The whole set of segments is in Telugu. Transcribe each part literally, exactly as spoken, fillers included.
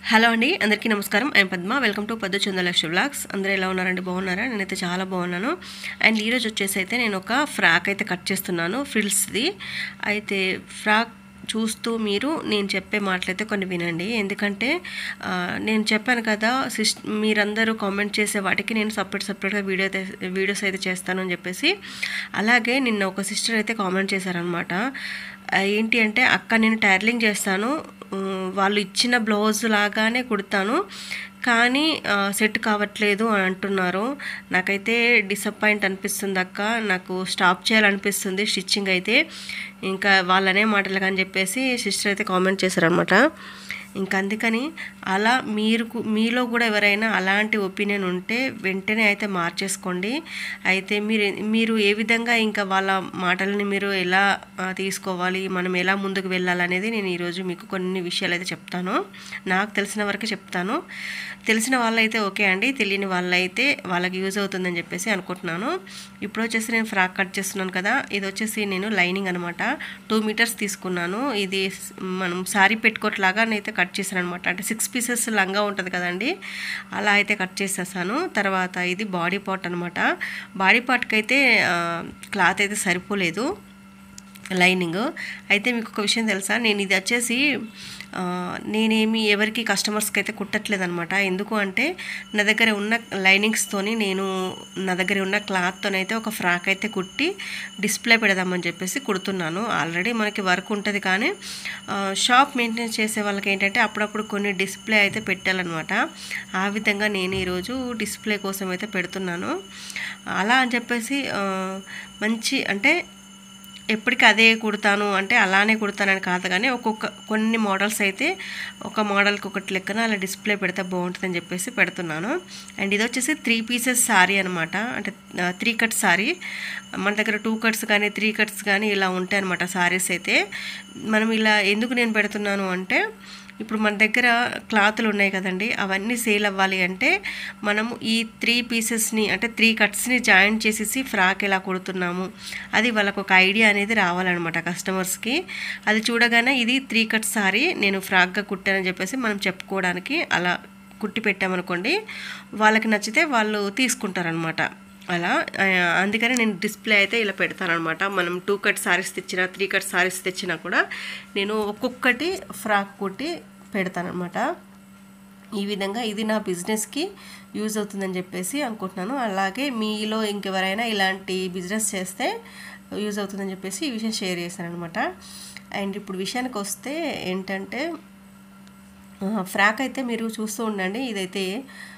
హలో అండి, అందరికీ నమస్కారం. ఐఎమ్ పద్మ. వెల్కమ్ టు పద్దు చందలక్ష్మి వ్లాగ్స్. అందరూ ఎలా ఉన్నారండి? బాగున్నారా? నేనైతే చాలా బాగున్నాను. అండ్ ఈరోజు వచ్చేసి అయితే నేను ఒక ఫ్రాక్ అయితే కట్ చేస్తున్నాను, ఫ్రిల్స్ది. అయితే ఫ్రాక్ చూస్తూ మీరు నేను చెప్పే మాటలైతే కొన్ని వినండి. ఎందుకంటే నేను చెప్పాను కదా, సిస్ మీరందరూ కామెంట్ చేసే వాటికి నేను సపరేట్ సపరేట్గా వీడియో అయితే వీడియోస్ అయితే చేస్తాను అని చెప్పేసి. అలాగే నిన్న ఒక సిస్టర్ అయితే కామెంట్ చేశారనమాట. ఏంటి అంటే, అక్క నేను టైలరింగ్ చేస్తాను, వాళ్ళు ఇచ్చిన బ్లౌజ్ లాగానే కుడతాను, కానీ సెట్ కావట్లేదు అని అంటున్నారు. నాకైతే డిసప్పాయింట్ అనిపిస్తుంది అక్క, నాకు స్టాప్ చేయాలనిపిస్తుంది స్టిచ్చింగ్ అయితే. ఇంకా వాళ్ళనే మాటలు కానీ చెప్పేసి సిస్టర్ అయితే కామెంట్ చేశారనమాట. ఇంకా అందుకని అలా మీరు మీలో కూడా ఎవరైనా అలాంటి ఒపీనియన్ ఉంటే వెంటనే అయితే మార్చేసుకోండి. అయితే మీరు మీరు ఏ విధంగా ఇంకా వాళ్ళ మాటలని మీరు ఎలా తీసుకోవాలి, మనం ఎలా ముందుకు వెళ్ళాలనేది నేను ఈరోజు మీకు కొన్ని విషయాలు అయితే చెప్తాను. నాకు తెలిసిన వరకే చెప్తాను. తెలిసిన వాళ్ళైతే ఓకే అండి, తెలియని వాళ్ళైతే వాళ్ళకి యూజ్ అవుతుందని చెప్పేసి అనుకుంటున్నాను. ఇప్పుడు వచ్చేసి నేను ఫ్రాక్ కట్ చేస్తున్నాను కదా, ఇది వచ్చేసి నేను లైనింగ్ అనమాట టూ మీటర్స్ తీసుకున్నాను. ఇది మనం సారీ పెట్టుకోట్లాగా అయితే కట్ చేశాను అనమాట. అంటే సిక్స్ పీసెస్ లంగా ఉంటుంది కదండి, అలా అయితే కట్ చేసేసాను. తర్వాత ఇది బాడీ పార్ట్ అనమాట. బాడీ పార్ట్కి అయితే క్లాత్ అయితే సరిపోలేదు, లైనింగ్. అయితే మీకు ఒక విషయం తెలుసా, నేను ఇది వచ్చేసి నేనేమి ఎవరికి కస్టమర్స్కి అయితే కుట్టట్లేదు అనమాట. ఎందుకు అంటే నా దగ్గర ఉన్న లైనింగ్స్తోని నేను నా దగ్గర ఉన్న క్లాత్తోనైతే ఒక ఫ్రాక్ అయితే కుట్టి డిస్ప్లే పెడదామని చెప్పేసి కుడుతున్నాను. ఆల్రెడీ మనకి వర్క్ ఉంటుంది, కానీ షాప్ మెయింటైన్ చేసే వాళ్ళకి ఏంటంటే అప్పుడప్పుడు కొన్ని డిస్ప్లే అయితే పెట్టాలన్నమాట. ఆ విధంగా నేను ఈరోజు డిస్ప్లే కోసం అయితే పెడుతున్నాను. అలా అని చెప్పేసి మంచి అంటే ఎప్పటికీ అదే కుడతాను అంటే అలానే కుడతానని కాదు, కానీ ఒక్కొక్క కొన్ని మోడల్స్ అయితే ఒక మోడల్కి ఒకటి లెక్కన అలా డిస్ప్లే పెడితే బాగుంటుందని చెప్పేసి పెడుతున్నాను. అండ్ ఇది వచ్చేసి త్రీ పీసెస్ సారీ అనమాట. అంటే త్రీ కట్స్ సారీ. మన దగ్గర టూ కట్స్ కానీ త్రీ కట్స్ కానీ ఇలా ఉంటాయి అనమాట సారీస్ అయితే. మనం ఇలా ఎందుకు నేను పెడుతున్నాను అంటే, ఇప్పుడు మన దగ్గర క్లాతులు ఉన్నాయి కదండి, అవన్నీ సేల్ అవ్వాలి అంటే మనము ఈ త్రీ పీసెస్ని అంటే త్రీ కట్స్ని జాయింట్ చేసేసి ఫ్రాక్ ఎలా కుడుతున్నాము అది వాళ్ళకు ఒక ఐడియా అనేది రావాలన్నమాట కస్టమర్స్కి. అది చూడగానే ఇది త్రీ కట్స్ సారీ నేను ఫ్రాక్గా కుట్టానని చెప్పేసి మనం చెప్పుకోవడానికి అలా కుట్టి పెట్టామనుకోండి, వాళ్ళకి నచ్చితే వాళ్ళు తీసుకుంటారనమాట. అలా అందుకని నేను డిస్ప్లే అయితే ఇలా పెడతానమాట. మనం టూ కట్ సారీస్ తెచ్చినా త్రీ కట్ సారీస్ తెచ్చినా కూడా నేను ఒక్కొక్కటి ఫ్రాక్ కుట్టి పెడతానమాట. ఈ విధంగా ఇది నా బిజినెస్కి యూజ్ అవుతుందని చెప్పేసి అనుకుంటున్నాను. అలాగే మీలో ఇంకెవరైనా ఇలాంటి బిజినెస్ చేస్తే యూజ్ అవుతుందని చెప్పేసి ఈ విషయం షేర్ చేశాను అనమాట. అండ్ ఇప్పుడు విషయానికి వస్తే ఏంటంటే, ఫ్రాక్ అయితే మీరు చూస్తూ ఉండండి. ఇదైతే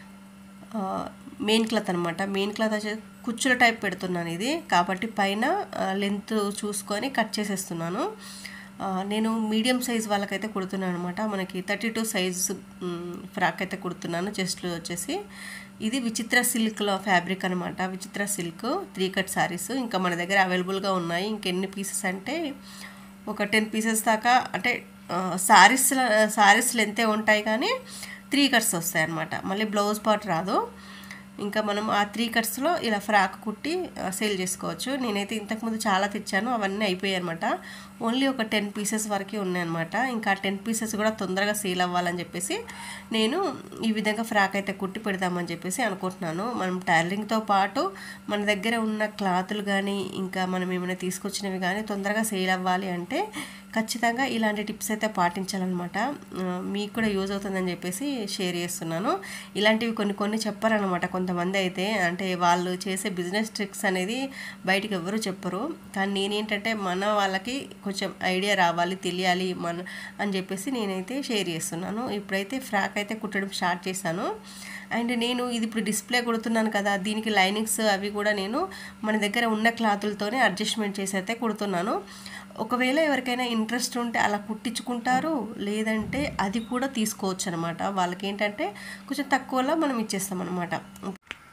మెయిన్ క్లాత్ అనమాట. మెయిన్ క్లాత్ వచ్చి కుచ్చుల టైప్ పెడుతున్నాను ఇది, కాబట్టి పైన లెంత్ చూసుకొని కట్ చేసేస్తున్నాను. నేను మీడియం సైజ్ వాళ్ళకైతే కుడుతున్నాను అనమాట. మనకి థర్టీ టూ సైజు ఫ్రాక్ అయితే కుడుతున్నాను. చెస్ట్లో వచ్చేసి ఇది విచిత్ర సిల్క్లో ఫ్యాబ్రిక్ అనమాట. విచిత్ర సిల్క్ త్రీ కట్ సారీస్ ఇంకా మన దగ్గర అవైలబుల్గా ఉన్నాయి. ఇంకెన్ని పీసెస్ అంటే ఒక టెన్ పీసెస్ దాకా, అంటే సారీస్ సారీస్ లెంతే ఉంటాయి కానీ త్రీ కట్స్ వస్తాయి అన్నమాట. మళ్ళీ బ్లౌజ్ పార్ట్ రాదు. ఇంకా మనం ఆ త్రీ కట్స్లో ఇలా ఫ్రాక్ కుట్టి సేల్ చేసుకోవచ్చు. నేనైతే ఇంతకుముందు చాలా తెచ్చాను, అవన్నీ అయిపోయాయి అనమాట. ఓన్లీ ఒక టెన్ పీసెస్ వరకే ఉన్నాయన్నమాట. ఇంకా టెన్ పీసెస్ కూడా తొందరగా సేల్ అవ్వాలని చెప్పేసి నేను ఈ విధంగా ఫ్రాక్ అయితే కుట్టి పెడదామని చెప్పేసి అనుకుంటున్నాను. మనం టైలరింగ్తో పాటు మన దగ్గర ఉన్న క్లాతులు కానీ ఇంకా మనం ఏమైనా తీసుకొచ్చినవి కానీ తొందరగా సేల్ అవ్వాలి అంటే ఖచ్చితంగా ఇలాంటి టిప్స్ అయితే పాటించాలన్నమాట. మీకు కూడా యూజ్ అవుతుందని చెప్పేసి షేర్ చేస్తున్నాను. ఇలాంటివి కొన్ని కొన్ని చెప్పారనమాట కొంతమంది అయితే. అంటే వాళ్ళు చేసే బిజినెస్ ట్రిక్స్ అనేది బయటికి ఎవరు చెప్పరు, కానీ నేనేంటంటే మన వాళ్ళకి కొంచెం ఐడియా రావాలి, తెలియాలి మన అని చెప్పేసి నేనైతే షేర్ చేస్తున్నాను. ఇప్పుడైతే ఫ్రాక్ అయితే కుట్టడం స్టార్ట్ చేశాను. అండ్ నేను ఇది ఇప్పుడు డిస్ప్లే కుడుతున్నాను కదా, దీనికి లైనింగ్స్ అవి కూడా నేను మన దగ్గర ఉన్న క్లాతులతోనే అడ్జస్ట్మెంట్ చేసి అయితే కుడుతున్నాను. ఒకవేళ ఎవరికైనా ఇంట్రెస్ట్ ఉంటే అలా కుట్టించుకుంటారు, లేదంటే అది కూడా తీసుకోవచ్చు అనమాట. వాళ్ళకి ఏంటంటే కొంచెం తక్కువలో మనం ఇచ్చేస్తాం అనమాట.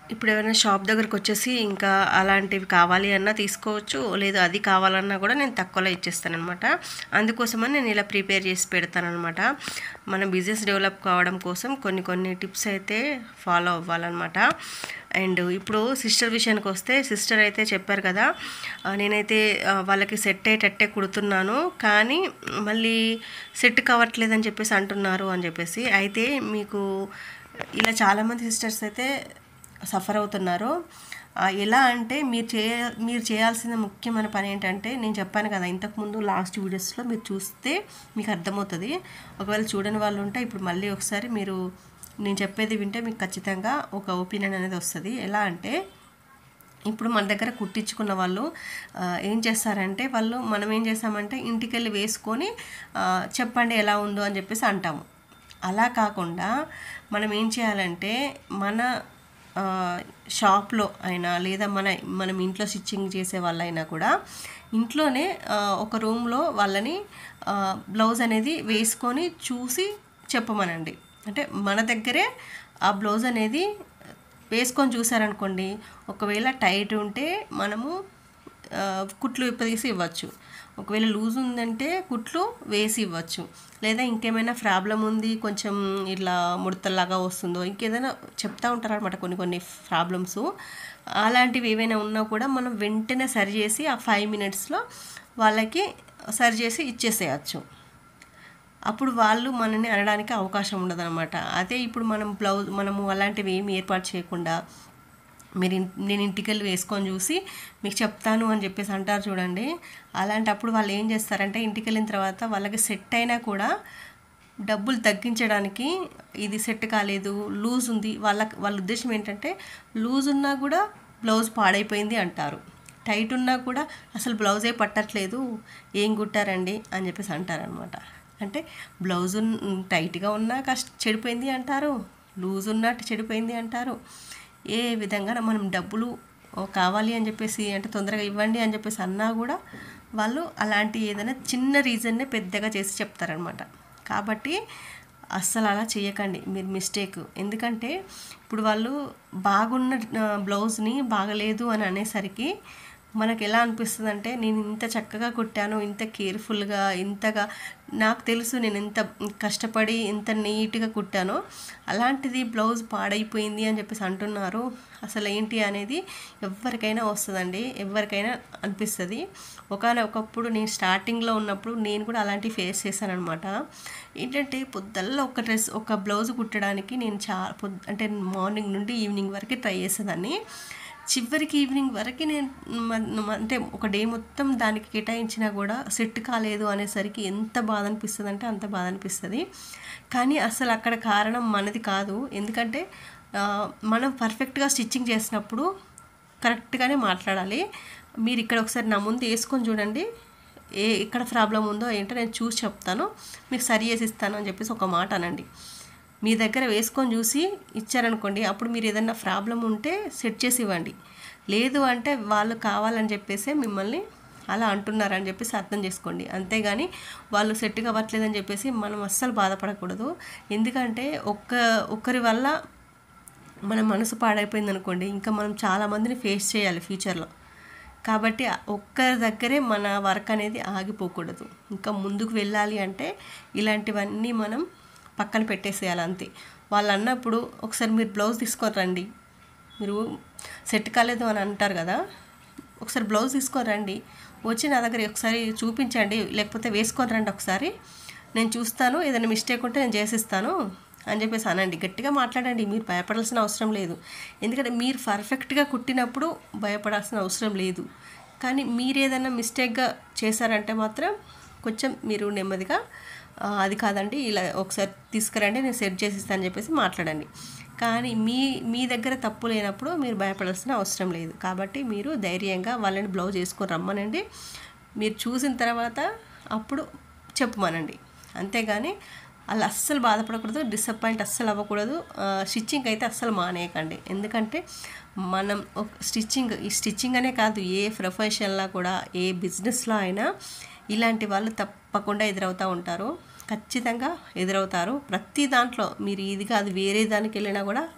ఇప్పుడు ఎవరైనా షాప్ దగ్గరకు వచ్చేసి ఇంకా అలాంటివి కావాలి అన్నా తీసుకోవచ్చు, లేదు అది కావాలన్నా కూడా నేను తక్కువలో ఇచ్చేస్తానమాట. అందుకోసమని నేను ఇలా ప్రిపేర్ చేసి పెడతానమాట. మన బిజినెస్ డెవలప్ కావడం కోసం కొన్ని కొన్ని టిప్స్ అయితే ఫాలో అవ్వాలన్నమాట. అండ్ ఇప్పుడు సిస్టర్ విషయానికి వస్తే, సిస్టర్ అయితే చెప్పారు కదా, నేనైతే వాళ్ళకి సెట్ అయ్యేటట్టే కుడుతున్నాను కానీ మళ్ళీ సెట్ కావట్లేదని చెప్పేసి అంటున్నారు అని చెప్పేసి. అయితే మీకు ఇలా చాలామంది సిస్టర్స్ అయితే సఫర్ అవుతున్నారు. ఎలా అంటే మీరు చేయ మీరు చేయాల్సిన ముఖ్యమైన పని ఏంటంటే, నేను చెప్పాను కదా ఇంతకుముందు లాస్ట్ వీడియోస్లో, మీరు చూస్తే మీకు అర్థమవుతుంది. ఒకవేళ చూడని వాళ్ళు ఉంటే ఇప్పుడు మళ్ళీ ఒకసారి మీరు నేను చెప్పేది వింటే మీకు ఖచ్చితంగా ఒక ఒపీనియన్ అనేది వస్తుంది. ఎలా అంటే, ఇప్పుడు మన దగ్గర కుట్టించుకున్న వాళ్ళు ఏం చేస్తారంటే, వాళ్ళు మనం ఏం చేస్తామంటే ఇంటికి వెళ్ళి వేసుకొని చెప్పండి ఎలా ఉందో అని చెప్పేసి అంటాము. అలా కాకుండా మనం ఏం చేయాలంటే, మన షాప్లో అయినా లేదా మన మనం ఇంట్లో స్టిచ్చింగ్ చేసే వాళ్ళైనా కూడా ఇంట్లోనే ఒక రూమ్లో వాళ్ళని బ్లౌజ్ అనేది వేసుకొని చూసి చెప్పమనండి. అంటే మన దగ్గరే ఆ బ్లౌజ్ అనేది వేసుకొని చూసారనుకోండి, ఒకవేళ టైట్ ఉంటే మనము కుట్లు విప్పదీసి ఇవ్వచ్చు, ఒకవేళ లూజ్ ఉందంటే కుట్లు వేసి ఇవ్వచ్చు, లేదా ఇంకేమైనా ప్రాబ్లం ఉంది కొంచెం ఇట్లా ముడతల్లాగా వస్తుందో ఇంకేదైనా చెప్తూ ఉంటారనమాట కొన్ని కొన్ని ప్రాబ్లమ్స్. అలాంటివి ఏవైనా ఉన్నా కూడా మనం వెంటనే సరి చేసి ఆ ఫైవ్ మినిట్స్లో వాళ్ళకి సరి చేసి ఇచ్చేసేయచ్చు. అప్పుడు వాళ్ళు మనని అనడానికి అవకాశం ఉండదన్నమాట. అదే ఇప్పుడు మనం బ్లౌజ్ మనము అలాంటివి ఏమి ఏర్పాటు చేయకుండా మీరు నేను ఇంటికి వెళ్ళి వేసుకొని చూసి మీకు చెప్తాను అని చెప్పేసి అంటారు చూడండి. అలాంటప్పుడు వాళ్ళు ఏం చేస్తారంటే, ఇంటికి వెళ్ళిన తర్వాత వాళ్ళకి సెట్ అయినా కూడా డబ్బులు తగ్గించడానికి, ఇది సెట్ కాలేదు లూజ్ ఉంది, వాళ్ళ వాళ్ళ ఉద్దేశం ఏంటంటే లూజ్ ఉన్నా కూడా బ్లౌజ్ పాడైపోయింది అంటారు, టైట్ ఉన్నా కూడా అసలు బ్లౌజే పట్టట్లేదు ఏం కుట్టారండి అని చెప్పేసి అంటారనమాట. అంటే బ్లౌజ్ టైట్గా ఉన్నా కష్ట చెడిపోయింది అంటారు, లూజ్ ఉన్నట్టు చెడిపోయింది అంటారు. ఏ విధంగా మనం డబ్బులు కావాలి అని చెప్పేసి అంటే తొందరగా ఇవ్వండి అని చెప్పేసి అన్నా కూడా వాళ్ళు అలాంటి ఏదైనా చిన్న రీజన్నే పెద్దగా చేసి చెప్తారనమాట. కాబట్టి అస్సలు అలా చేయకండి మీరు, మిస్టేక్. ఎందుకంటే ఇప్పుడు వాళ్ళు బాగున్న బ్లౌజ్ని బాగలేదు అని అనేసరికి మనకు ఎలా అనిపిస్తుంది అంటే, నేను ఇంత చక్కగా కుట్టాను, ఇంత కేర్ఫుల్గా, ఇంతగా నాకు తెలుసు నేను ఎంత కష్టపడి ఇంత నీట్గా కుట్టానో, అలాంటిది బ్లౌజ్ పాడైపోయింది అని చెప్పేసి అంటున్నారు. అసలు ఏంటి అనేది ఎవరికైనా వస్తుందండి, ఎవరికైనా అనిపిస్తుంది. ఒకనొకప్పుడు నేను స్టార్టింగ్లో ఉన్నప్పుడు నేను కూడా అలాంటివి ఫేస్ చేశాను అనమాట. ఏంటంటే పొద్దుల్లో ఒక డ్రెస్ ఒక బ్లౌజ్ కుట్టడానికి నేను చా పొద్ అంటే మార్నింగ్ నుండి ఈవినింగ్ వరకు ట్రై చేసేదాన్ని. చివరికి ఈవినింగ్ వరకు నేను అంటే ఒక డే మొత్తం దానికి కేటాయించినా కూడా సెట్ కాలేదు అనేసరికి ఎంత బాధ అనిపిస్తుంది అంటే అంత బాధ అనిపిస్తుంది. కానీ అసలు అక్కడ కారణం మనది కాదు. ఎందుకంటే మనం పర్ఫెక్ట్గా స్టిచ్చింగ్ చేసినప్పుడు కరెక్ట్గానే మాట్లాడాలి. మీరు ఇక్కడ ఒకసారి నా ముందు వేసుకొని చూడండి, ఏ ఎక్కడ ప్రాబ్లం ఉందో ఏంటో నేను చూసి చెప్తాను, మీకు సరి చేసి ఇస్తాను అని చెప్పేసి ఒక మాట అనండి. మీ దగ్గర వేసుకొని చూసి ఇచ్చారనుకోండి, అప్పుడు మీరు ఏదన్నా ప్రాబ్లం ఉంటే సెట్ చేసి ఇవ్వండి. లేదు అంటే వాళ్ళు కావాలని చెప్పేసి మిమ్మల్ని అలా అంటున్నారని చెప్పేసి అర్థం చేసుకోండి. అంతేగాని వాళ్ళు సెట్ కావట్లేదని చెప్పేసి మనం అస్సలు బాధపడకూడదు. ఎందుకంటే ఒక్క ఒక్కరి వల్ల మన మనసు పాడైపోయింది అనుకోండి, ఇంకా మనం చాలామందిని ఫేస్ చేయాలి ఫ్యూచర్లో. కాబట్టి ఒక్కరి దగ్గరే మన వర్క్ అనేది ఆగిపోకూడదు. ఇంకా ముందుకు వెళ్ళాలి అంటే ఇలాంటివన్నీ మనం పక్కన పెట్టేసేయాలి అంతే. వాళ్ళు అన్నప్పుడు ఒకసారి మీరు బ్లౌజ్ తీసుకొని రండి, మీరు సెట్ కాలేదు అని అంటారు కదా, ఒకసారి బ్లౌజ్ తీసుకొని రండి, వచ్చి నా దగ్గర ఒకసారి చూపించండి, లేకపోతే వేసుకొని రండి ఒకసారి, నేను చూస్తాను, ఏదైనా మిస్టేక్ ఉంటే నేను చేసిస్తాను అని చెప్పేసి అనండి. గట్టిగా మాట్లాడండి, మీరు భయపడాల్సిన అవసరం లేదు. ఎందుకంటే మీరు పర్ఫెక్ట్గా కుట్టినప్పుడు భయపడాల్సిన అవసరం లేదు. కానీ మీరు ఏదైనా మిస్టేక్గా చేశారంటే మాత్రం కొంచెం మీరు నెమ్మదిగా అది కాదండి ఇలా ఒకసారి తీసుకురండి నేను సెట్ చేసిస్తాను అని చెప్పేసి మాట్లాడండి. కానీ మీ మీ దగ్గర తప్పు లేనప్పుడు మీరు భయపడాల్సిన అవసరం లేదు. కాబట్టి మీరు ధైర్యంగా వాళ్ళని బ్లౌజ్ వేసుకొని రమ్మనండి. మీరు చూసిన తర్వాత అప్పుడు చెప్పమనండి. అంతేగాని అలా అస్సలు బాధపడకూడదు, డిసప్పాయింట్ అస్సలు అవ్వకూడదు. స్టిచ్చింగ్ అయితే అస్సలు మానేయకండి. ఎందుకంటే మనం స్టిచ్చింగ్ ఈ స్టిచ్చింగ్ అనే కాదు, ఏ ప్రొఫెషన్లో కూడా ఏ బిజినెస్లో అయినా ఇలాంటి వాళ్ళు తప్పకుండా ఎదురవుతూ ఉంటారు, ఖచ్చితంగా ఎదురవుతారు. ప్రతి దాంట్లో మీరు ఇది కాదు వేరే దానికి వెళ్ళినా కూడా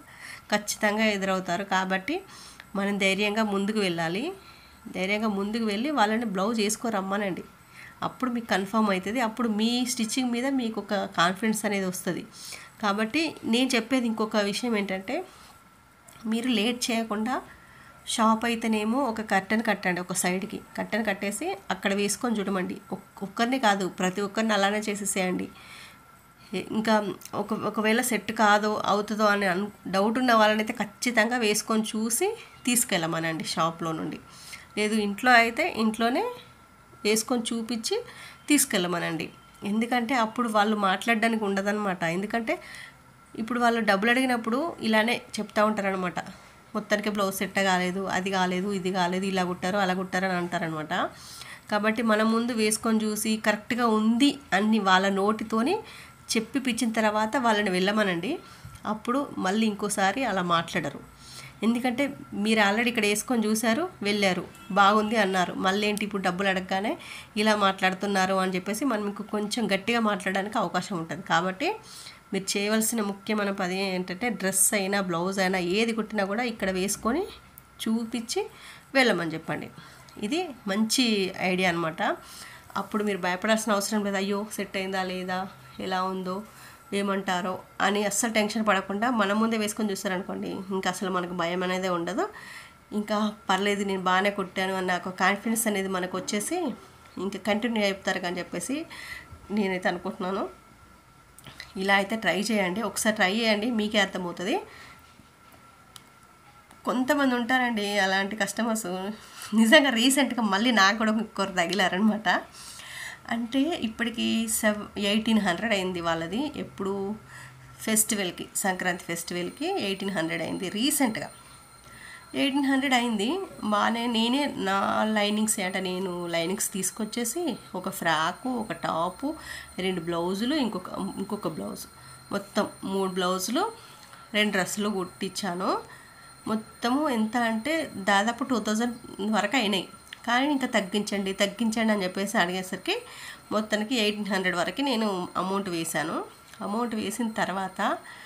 ఖచ్చితంగా ఎదురవుతారు. కాబట్టి మనం ధైర్యంగా ముందుకు వెళ్ళాలి. ధైర్యంగా ముందుకు వెళ్ళి వాళ్ళని బ్లౌజ్ వేసుకో రమ్మనండి. అప్పుడు మీకు కన్ఫర్మ్ అవుతుంది. అప్పుడు మీ స్టిచ్చింగ్ మీద మీకు ఒక కాన్ఫిడెన్స్ అనేది వస్తుంది. కాబట్టి నేను చెప్పేది ఇంకొక విషయం ఏంటంటే, మీరు లేట్ చేయకుండా షాప్ అయితేనేమో ఒక కర్టెన్ కట్టండి, ఒక సైడ్కి కర్టెన్ కట్టేసి అక్కడ వేసుకొని చూడమండి. ఒక్కరిని కాదు, ప్రతి ఒక్కరిని అలానే చేసేసేయండి. ఇంకా ఒక ఒకవేళ సెట్ కాదో అవుతుందో అని అను డౌట్ ఉన్న వాళ్ళనైతే ఖచ్చితంగా వేసుకొని చూసి తీసుకెళ్ళమనండి షాప్లో నుండి. లేదు ఇంట్లో అయితే ఇంట్లోనే వేసుకొని చూపించి తీసుకెళ్ళమనండి. ఎందుకంటే అప్పుడు వాళ్ళు మాట్లాడడానికి ఉండదన్నమాట. ఎందుకంటే ఇప్పుడు వాళ్ళు డబ్బులు అడిగినప్పుడు ఇలానే చెప్తూ ఉంటారనమాట. మొత్తానికి బ్లౌజ్ సెట్ కాలేదు, అది కాలేదు, ఇది కాలేదు, ఇలా కుట్టారు అలా కుట్టారు అని అంటారనమాట. కాబట్టి మనం ముందు వేసుకొని చూసి కరెక్ట్గా ఉంది అని వాళ్ళ నోటితోని చెప్పిపించిన తర్వాత వాళ్ళని వెళ్ళమనండి. అప్పుడు మళ్ళీ ఇంకోసారి అలా మాట్లాడరు. ఎందుకంటే మీరు ఆల్రెడీ ఇక్కడ వేసుకొని చూశారు, వెళ్ళారు, బాగుంది అన్నారు, మళ్ళీ ఏంటి ఇప్పుడు డబ్బులు అడగగానే ఇలా మాట్లాడుతున్నారు అని చెప్పేసి మనం మీకు కొంచెం గట్టిగా మాట్లాడడానికి అవకాశం ఉంటుంది. కాబట్టి మీరు చేయవలసిన ముఖ్యమైన పని ఏంటంటే, డ్రెస్ అయినా బ్లౌజ్ అయినా ఏది కుట్టినా కూడా ఇక్కడ వేసుకొని చూపించి వెళ్ళమని చెప్పండి. ఇది మంచి ఐడియా అనమాట. అప్పుడు మీరు భయపడాల్సిన అవసరం లేదు. అయ్యో సెట్ అయిందా లేదా, ఎలా ఉందో, ఏమంటారో అని అస్సలు టెన్షన్ పడకుండా మన ముందే వేసుకొని చూస్తారనుకోండి, ఇంకా అసలు మనకు భయం అనేది ఉండదు. ఇంకా పర్లేదు నేను బాగానే కుట్టాను అన్న ఒక కాన్ఫిడెన్స్ అనేది మనకు వచ్చేసి ఇంకా కంటిన్యూ అయిపోతారు అని చెప్పేసి నేనైతే అనుకుంటున్నాను. ఇలా అయితే ట్రై చేయండి, ఒకసారి ట్రై చేయండి, మీకే అర్థమవుతుంది. కొంతమంది ఉంటారండి అలాంటి కస్టమర్స్, నిజంగా రీసెంట్గా మళ్ళీ నాకు కూడా ఇంకొకరు తగిలారనమాట. అంటే ఇప్పటికి సెవ్ ఎయిటీన్ హండ్రెడ్ అయింది వాళ్ళది. ఎప్పుడు ఫెస్టివల్కి, సంక్రాంతి ఫెస్టివల్కి ఎయిటీన్ హండ్రెడ్ అయింది రీసెంట్గా. ఎయిటీన్ హండ్రెడ్ అయింది బాగానే. నేనే నా లైనింగ్స్ అంటే నేను లైనింగ్స్ తీసుకొచ్చేసి ఒక ఫ్రాకు, ఒక టాపు, రెండు బ్లౌజులు, ఇంకొక ఇంకొక బ్లౌజ్, మొత్తం మూడు బ్లౌజులు, రెండు డ్రెస్సులు కుట్టించాను. మొత్తము ఎంత అంటే దాదాపు టూ థౌజండ్ వరకు అయినాయి. కానీ ఇంకా తగ్గించండి తగ్గించండి అని చెప్పేసి అడిగేసరికి మొత్తానికి ఎయిటీన్ హండ్రెడ్ వరకు నేను అమౌంట్ వేశాను. అమౌంట్ వేసిన తర్వాత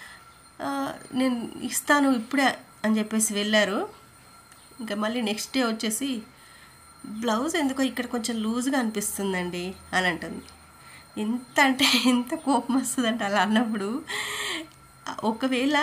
నేను ఇస్తాను ఇప్పుడే అని చెప్పేసి వెళ్ళారు. ఇంకా మళ్ళీ నెక్స్ట్ డే వచ్చేసి బ్లౌజ్ ఎందుకో ఇక్కడ కొంచెం లూజ్గా అనిపిస్తుందండి అని అంటుంది. ఎంత అంటే ఎంత కోపం వస్తుందంటే అలా అన్నప్పుడు. ఒకవేళ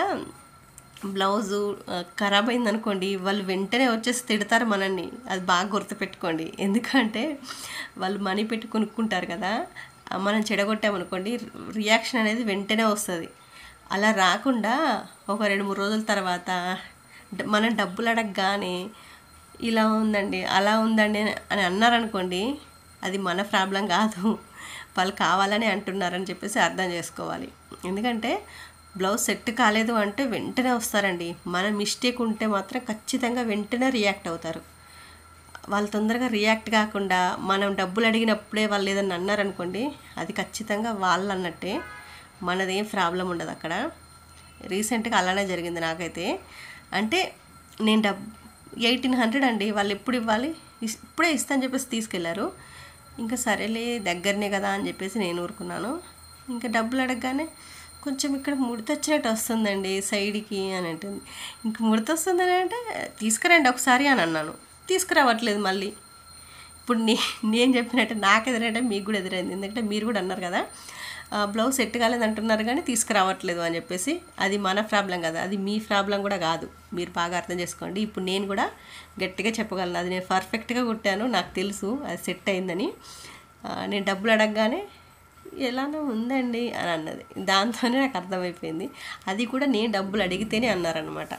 బ్లౌజు ఖరాబ్ అయిందనుకోండి, వాళ్ళు వెంటనే వచ్చేసి తిడతారు మనల్ని. అది బాగా గుర్తుపెట్టుకోండి. ఎందుకంటే వాళ్ళు మనీ పెట్టి కొనుక్కుంటారు కదా, మనం చెడగొట్టామనుకోండి రియాక్షన్ అనేది వెంటనే వస్తుంది. అలా రాకుండా ఒక రెండు మూడు రోజుల తర్వాత మనం డబ్బులు అడగగానే ఇలా ఉందండి అలా ఉందండి అని అన్నారనుకోండి, అది మన ప్రాబ్లం కాదు, వాళ్ళు కావాలని అంటున్నారని చెప్పేసి అర్థం చేసుకోవాలి. ఎందుకంటే బ్లౌజ్ సెట్ కాలేదు అంటే వెంటనే వస్తారండి. మన మిస్టేక్ ఉంటే మాత్రం ఖచ్చితంగా వెంటనే రియాక్ట్ అవుతారు. వాళ్ళు తొందరగా రియాక్ట్ కాకుండా మనం డబ్బులు అడిగినప్పుడే వాళ్ళు ఏదన్నా అన్నారనుకోండి, అది ఖచ్చితంగా వాళ్ళు అన్నట్టే, మనదేం ప్రాబ్లం ఉండదు అక్కడ. రీసెంట్గా అలానే జరిగింది నాకైతే. అంటే నేను డబ్ ఎయిటీన్ హండ్రెడ్ అండి, వాళ్ళు ఎప్పుడు ఇవ్వాలి, ఇప్పుడే ఇస్తాను చెప్పేసి తీసుకెళ్లారు. ఇంకా సరేలే దగ్గరనే కదా అని చెప్పేసి నేను ఊరుకున్నాను. ఇంకా డబ్బులు అడగగానే కొంచెం ఇక్కడ ముడత వచ్చినట్టు వస్తుందండి సైడ్కి అని అంటుంది. ఇంక ముడత వస్తుందని అంటే తీసుకురండి ఒకసారి అని అన్నాను. తీసుకురావట్లేదు మళ్ళీ. ఇప్పుడు నే నేను చెప్పినట్టే నాకు ఎదురంటే మీకు కూడా ఎదురైంది. ఎందుకంటే మీరు కూడా అన్నారు కదా బ్లౌజ్ సెట్ కాలేదు అంటున్నారు కానీ తీసుకురావట్లేదు అని చెప్పేసి. అది మన ప్రాబ్లం కదా, అది మీ ప్రాబ్లం కూడా కాదు. మీరు బాగా అర్థం చేసుకోండి. ఇప్పుడు నేను కూడా గట్టిగా చెప్పగలను, అది నేను పర్ఫెక్ట్గా కుట్టాను, నాకు తెలుసు అది సెట్ అయిందని. నేను డబ్బులు అడగగానే ఎలానో ఉందండి అని అన్నది. దాంతోనే నాకు అర్థమైపోయింది, అది కూడా నేను డబ్బులు అడిగితేనే అన్నారనమాట.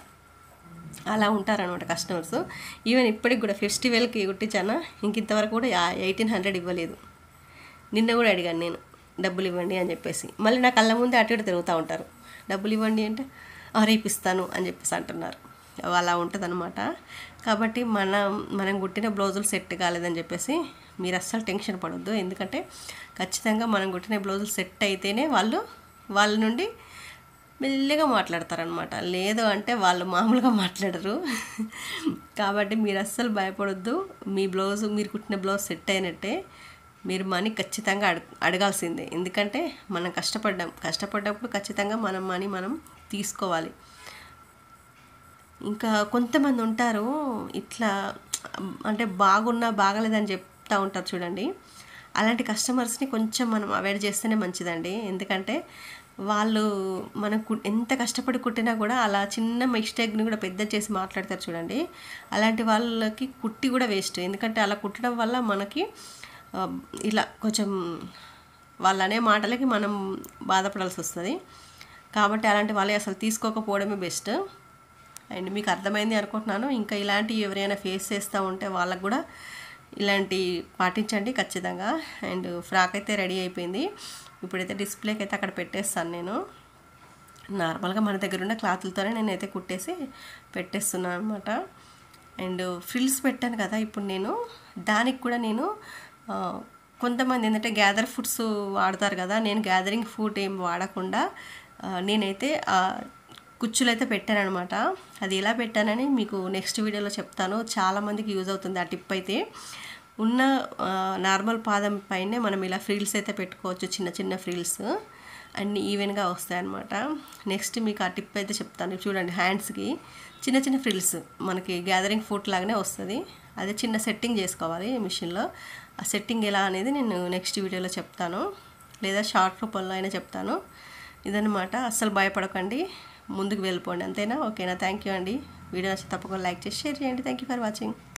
అలా ఉంటారనమాట కస్టమర్స్. ఈవెన్ ఇప్పటికి కూడా ఫెస్టివల్కి కుట్టించాను, ఇంక ఇంతవరకు కూడా ఎయిటీన్ హండ్రెడ్ ఇవ్వలేదు. నిన్న కూడా అడిగాను నేను డబ్బులు ఇవ్వండి అని చెప్పేసి. మళ్ళీ నా కళ్ళ ముందే అటు ఇటు తిరుగుతూ ఉంటారు. డబ్బులు ఇవ్వండి అంటే రేపు ఇస్తాను అని చెప్పేసి అంటున్నారు. అలా ఉంటుంది అనమాట. కాబట్టి మనం మనం కుట్టిన బ్లౌజులు సెట్ కాలేదని చెప్పేసి మీరు అస్సలు టెన్షన్ పడొద్దు. ఎందుకంటే ఖచ్చితంగా మనం కుట్టిన బ్లౌజులు సెట్ అయితేనే వాళ్ళు వాళ్ళ నుండి మెల్లిగా మాట్లాడతారనమాట. లేదు అంటే వాళ్ళు మామూలుగా మాట్లాడరు. కాబట్టి మీరు అస్సలు భయపడొద్దు. మీ బ్లౌజు మీరు కుట్టిన బ్లౌజ్ సెట్ అయినట్టే, మీరు మనీ ఖచ్చితంగా అడగ అడగాల్సిందే. ఎందుకంటే మనం కష్టపడ్డాం, కష్టపడ్డప్పుడు ఖచ్చితంగా మనం మనీ మనం తీసుకోవాలి. ఇంకా కొంతమంది ఉంటారు ఇట్లా అంటే బాగున్నా బాగలేదని చెప్తా ఉంటారు చూడండి. అలాంటి కస్టమర్స్ని కొంచెం మనం అవాయిడ్ చేస్తేనే మంచిదండి. ఎందుకంటే వాళ్ళు మనం కు ఎంత కష్టపడి కుట్టినా కూడా అలా చిన్న మిస్టేక్ని కూడా పెద్ద చేసి మాట్లాడతారు చూడండి. అలాంటి వాళ్ళకి కుట్టి కూడా వేస్ట్. ఎందుకంటే అలా కుట్టడం వల్ల మనకి ఆ, ఇలా కొంచెం వాళ్ళు అనే మాటలకి మనం బాధపడాల్సి వస్తుంది. కాబట్టి అలాంటి వాళ్ళు అసలు తీసుకోకపోవడమే బెస్ట్. అండ్ మీకు అర్థమైంది అనుకుంటున్నాను. ఇంకా ఇలాంటివి ఎవరైనా ఫేస్ చేస్తూ ఉంటే వాళ్ళకు కూడా ఇలాంటి పాటించండి ఖచ్చితంగా. అండ్ ఫ్రాక్ అయితే రెడీ అయిపోయింది. ఇప్పుడైతే డిస్ప్లేకి అయితే అక్కడ పెట్టేస్తాను నేను. నార్మల్గా మన దగ్గర ఉన్న క్లాతులతోనే నేనైతే కుట్టేసి పెట్టేస్తున్నాను అనమాట. అండ్ ఫ్రిల్స్ పెట్టాను కదా ఇప్పుడు నేను, దానికి కూడా నేను ఆ, కొంతమంది ఏంటంటే గ్యాదర్ ఫుడ్స్ వాడతారు కదా, నేను గ్యాదరింగ్ ఫుడ్ ఏం వాడకుండా ఆ, నేనైతే కుచ్చులు అయితే పెట్టాను అనమాట. అది ఎలా పెట్టానని మీకు నెక్స్ట్ వీడియోలో చెప్తాను. చాలామందికి యూజ్ అవుతుంది ఆ టిప్ అయితే. ఉన్న నార్మల్ పాదం పైనే మనం ఇలా ఫ్రిల్స్ అయితే పెట్టుకోవచ్చు, చిన్న చిన్న ఫ్రిల్స్ అన్నీ ఈవెన్గా వస్తాయి అన్నమాట. నెక్స్ట్ మీకు ఆ టిప్ అయితే చెప్తాను. చూడండి, హ్యాండ్స్కి చిన్న చిన్న ఫ్రిల్స్ మనకి గ్యాదరింగ్ ఫుట్ లాగానే వస్తుంది. అదే చిన్న సెట్టింగ్ చేసుకోవాలి మిషన్లో. ఆ సెట్టింగ్ ఎలా అనేది నేను నెక్స్ట్ వీడియోలో చెప్తాను, లేదా షార్ట్ రూపంలో అయినా చెప్తాను. ఇదన్నమాట. అస్సలు భయపడకండి, ముందుకు వెళ్ళిపోండి, అంతేనా? ఓకేనా? థ్యాంక్ యూ అండి. వీడియో నచ్చితే తప్పకుండా లైక్ చేసి షేర్ చేయండి. Thank you for watching.